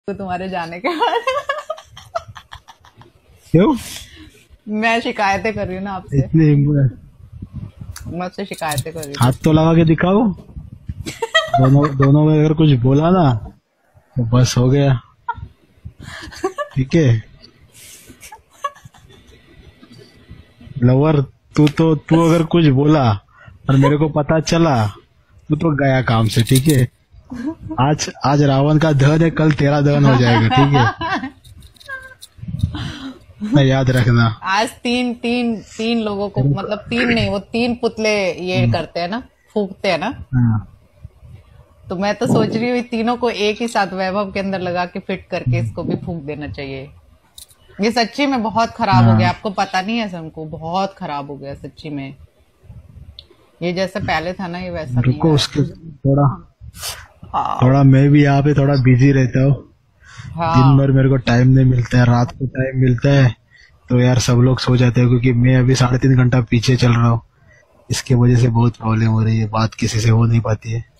तो तुम्हारे जाने के बाद क्यों मैं शिकायतें कर रही हूँ ना आपसे। इतनी मैं आपसे शिकायतें कर रही हूँ। हाथ तो लगा के दिखाओ। दोनों दोनों में अगर कुछ बोला ना तो बस हो गया। ठीक है लवर, तू अगर कुछ बोला और मेरे को पता चला तो गया काम से। ठीक है आज आज रावण का दहन है, कल तेरा दहन हो जाएगा। ठीक है मैं याद रखना। आज तीन तीन तीन लोगों को, मतलब तीन नहीं, वो तीन पुतले ये करते हैं ना, फूकते हैं ना। हाँ। तो मैं तो सोच रही हूँ तीनों को एक ही साथ वैभव के अंदर लगा के फिट करके इसको भी फूक देना चाहिए। ये सच्ची में बहुत खराब हो गया, आपको पता नहीं है सबको, बहुत खराब हो गया सच्ची में। ये जैसे पहले था ना, ये वैसा नहीं रुको है। उसके थोड़ा हाँ थोड़ा मैं भी यहाँ पे थोड़ा बिजी रहता हूँ। दिन हाँ भर मेरे को टाइम नहीं मिलता है, रात को टाइम मिलता है तो यार सब लोग सो जाते हैं, क्योंकि मैं अभी 3.5 घंटा पीछे चल रहा हूँ। इसके वजह से बहुत प्रॉब्लम हो रही है, बात किसी से हो नहीं पाती है।